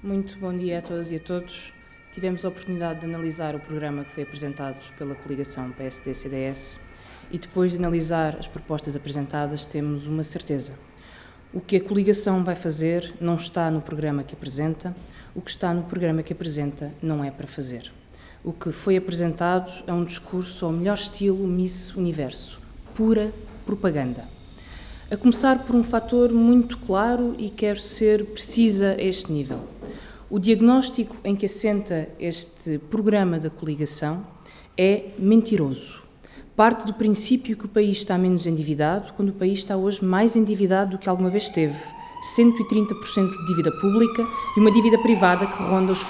Muito bom dia a todas e a todos. Tivemos a oportunidade de analisar o programa que foi apresentado pela coligação PSD-CDS e depois de analisar as propostas apresentadas temos uma certeza. O que a coligação vai fazer não está no programa que apresenta, o que está no programa que apresenta não é para fazer. O que foi apresentado é um discurso ao melhor estilo Miss Universo, pura propaganda. A começar por um fator muito claro e quero ser precisa a este nível. O diagnóstico em que assenta este programa da coligação é mentiroso. Parte do princípio que o país está menos endividado, quando o país está hoje mais endividado do que alguma vez esteve. 130% de dívida pública e uma dívida privada que ronda os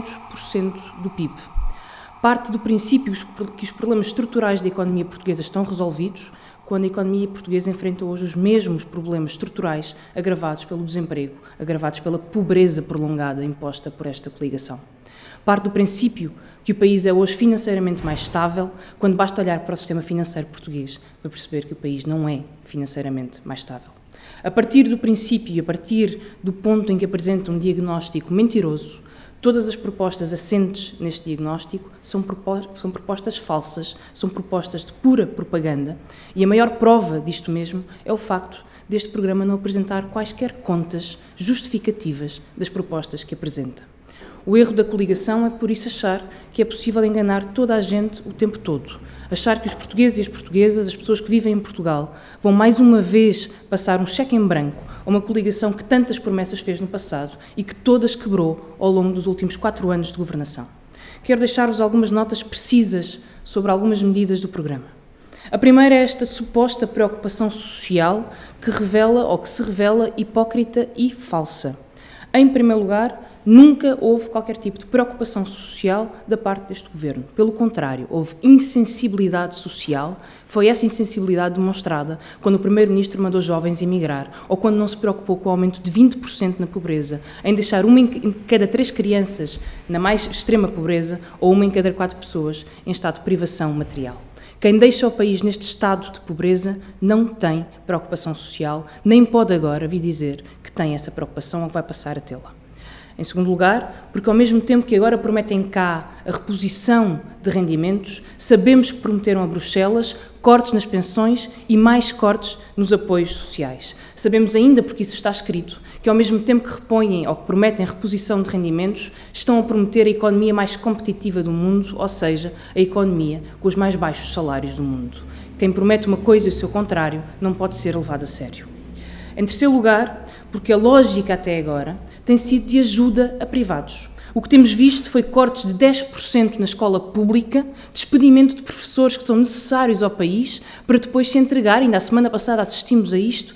400% do PIB. Parte do princípio que os problemas estruturais da economia portuguesa estão resolvidos, quando a economia portuguesa enfrenta hoje os mesmos problemas estruturais agravados pelo desemprego, agravados pela pobreza prolongada imposta por esta coligação. Parte do princípio que o país é hoje financeiramente mais estável, quando basta olhar para o sistema financeiro português para perceber que o país não é financeiramente mais estável. A partir do princípio e a partir do ponto em que apresenta um diagnóstico mentiroso, todas as propostas assentes neste diagnóstico são propostas falsas, são propostas de pura propaganda e a maior prova disto mesmo é o facto deste programa não apresentar quaisquer contas justificativas das propostas que apresenta. O erro da coligação é, por isso, achar que é possível enganar toda a gente o tempo todo. Achar que os portugueses e as portuguesas, as pessoas que vivem em Portugal, vão mais uma vez passar um cheque em branco a uma coligação que tantas promessas fez no passado e que todas quebrou ao longo dos últimos 4 anos de governação. Quero deixar-vos algumas notas precisas sobre algumas medidas do programa. A primeira é esta suposta preocupação social que revela ou que se revela hipócrita e falsa. Em primeiro lugar, nunca houve qualquer tipo de preocupação social da parte deste governo. Pelo contrário, houve insensibilidade social. Foi essa insensibilidade demonstrada quando o primeiro-ministro mandou jovens emigrar ou quando não se preocupou com o aumento de 20% na pobreza, em deixar uma em cada 3 crianças na mais extrema pobreza ou uma em cada 4 pessoas em estado de privação material. Quem deixa o país neste estado de pobreza não tem preocupação social, nem pode agora vir dizer que tem essa preocupação ou que vai passar a tê-la. Em segundo lugar, porque ao mesmo tempo que agora prometem cá a reposição de rendimentos, sabemos que prometeram a Bruxelas cortes nas pensões e mais cortes nos apoios sociais. Sabemos ainda, porque isso está escrito, que ao mesmo tempo que repõem ou que prometem reposição de rendimentos, estão a prometer a economia mais competitiva do mundo, ou seja, a economia com os mais baixos salários do mundo. Quem promete uma coisa e o seu contrário não pode ser levado a sério. Em terceiro lugar, porque a lógica até agora tem sido de ajuda a privados. O que temos visto foi cortes de 10% na escola pública, despedimento de professores que são necessários ao país, para depois se entregar, ainda a semana passada assistimos a isto,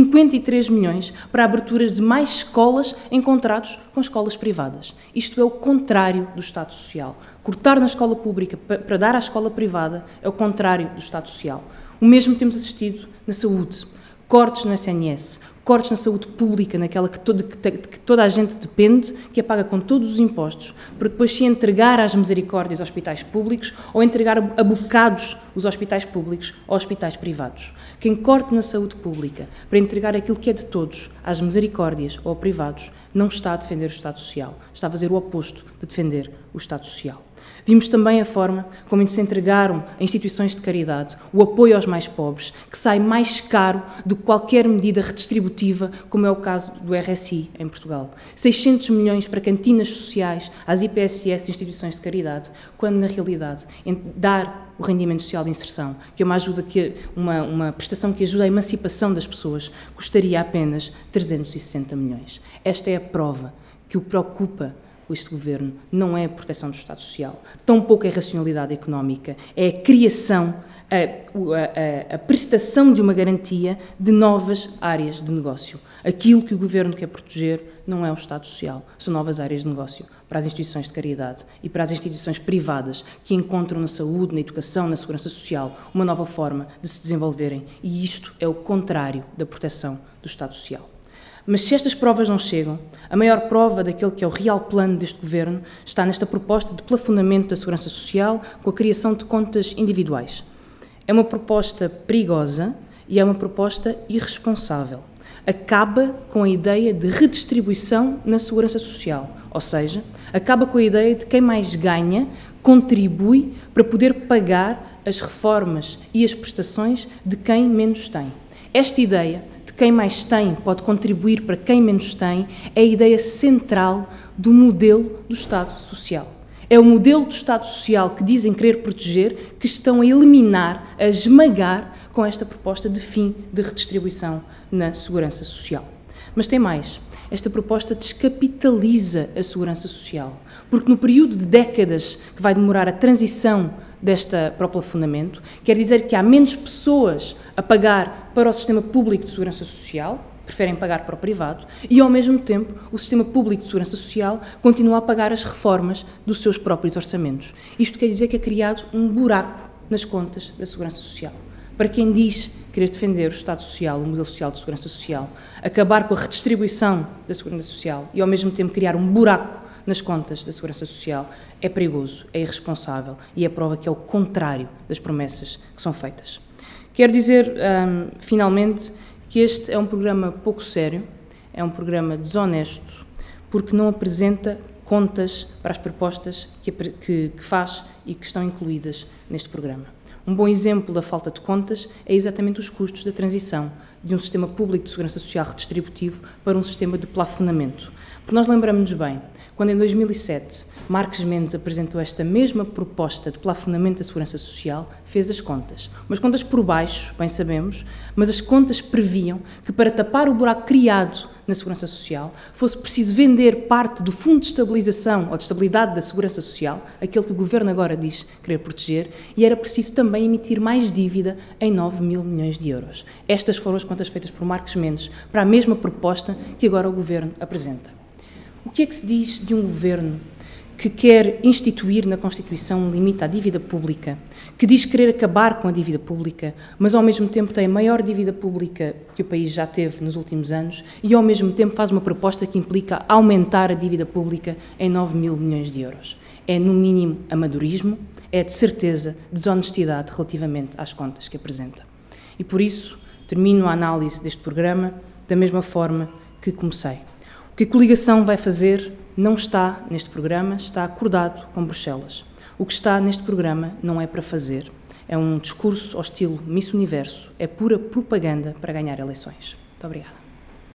53 milhões para aberturas de mais escolas em contratos com escolas privadas. Isto é o contrário do Estado Social. Cortar na escola pública para dar à escola privada é o contrário do Estado Social. O mesmo temos assistido na saúde. Cortes no SNS, cortes na saúde pública, naquela que toda a gente depende, que é paga com todos os impostos, para depois se entregar às misericórdias aos hospitais públicos ou entregar a bocados os hospitais públicos aos hospitais privados. Quem corte na saúde pública para entregar aquilo que é de todos às misericórdias ou a privados não está a defender o Estado Social, está a fazer o oposto de defender o Estado Social. Vimos também a forma como se entregaram a instituições de caridade o apoio aos mais pobres, que sai mais caro do que qualquer medida redistributiva, como é o caso do RSI em Portugal. 600 milhões para cantinas sociais, às IPSS, instituições de caridade, quando na realidade dar o rendimento social de inserção, que é uma prestação que ajuda a emancipação das pessoas, custaria apenas 360 milhões. Esta é a prova que o preocupa este governo não é a proteção do Estado Social, tampouco é a racionalidade económica, é a criação, a prestação de uma garantia de novas áreas de negócio. Aquilo que o governo quer proteger não é o Estado Social, são novas áreas de negócio para as instituições de caridade e para as instituições privadas que encontram na saúde, na educação, na segurança social uma nova forma de se desenvolverem, e isto é o contrário da proteção do Estado Social. Mas se estas provas não chegam, a maior prova daquele que é o real plano deste governo está nesta proposta de plafonamento da segurança social com a criação de contas individuais. É uma proposta perigosa e é uma proposta irresponsável. acaba com a ideia de redistribuição na segurança social, ou seja, acaba com a ideia de quem mais ganha contribui para poder pagar as reformas e as prestações de quem menos tem. Esta ideia de quem mais tem pode contribuir para quem menos tem é a ideia central do modelo do Estado Social. É o modelo do Estado Social que dizem querer proteger que estão a eliminar, a esmagar com esta proposta de fim de redistribuição na segurança social. Mas tem mais. Esta proposta descapitaliza a segurança social, porque no período de décadas que vai demorar a transição para o plafondamento, quer dizer que há menos pessoas a pagar para o sistema público de segurança social, preferem pagar para o privado, e ao mesmo tempo o sistema público de segurança social continua a pagar as reformas dos seus próprios orçamentos. Isto quer dizer que é criado um buraco nas contas da segurança social. Para quem diz querer defender o Estado Social, o modelo social de segurança social, acabar com a redistribuição da segurança social e ao mesmo tempo criar um buraco nas contas da segurança social, é perigoso, é irresponsável e é prova que é o contrário das promessas que são feitas. Quero dizer, finalmente, que este é um programa pouco sério, é um programa desonesto, porque não apresenta contas para as propostas que faz e que estão incluídas neste programa. Um bom exemplo da falta de contas é exatamente os custos da transição de um sistema público de segurança social redistributivo para um sistema de plafonamento. Porque nós lembramos-nos bem, quando em 2007 Marques Mendes apresentou esta mesma proposta de plafonamento da segurança social, fez as contas. Umas contas por baixo, bem sabemos, mas as contas previam que para tapar o buraco criado na segurança social fosse preciso vender parte do Fundo de Estabilização ou de Estabilidade da Segurança Social, aquele que o Governo agora diz querer proteger, e era preciso também emitir mais dívida em 9 mil milhões de euros. Estas foram as contas feitas por Marques Mendes para a mesma proposta que agora o Governo apresenta. O que é que se diz de um Governo que quer instituir na Constituição um limite à dívida pública, que diz querer acabar com a dívida pública, mas ao mesmo tempo tem a maior dívida pública que o país já teve nos últimos anos e ao mesmo tempo faz uma proposta que implica aumentar a dívida pública em 9 mil milhões de euros? É, no mínimo, amadorismo, é de certeza desonestidade relativamente às contas que apresenta. E por isso, termino a análise deste programa da mesma forma que comecei. O que a coligação vai fazer não está neste programa, está acordado com Bruxelas. O que está neste programa não é para fazer. É um discurso ao estilo Miss Universo, é pura propaganda para ganhar eleições. Muito obrigada.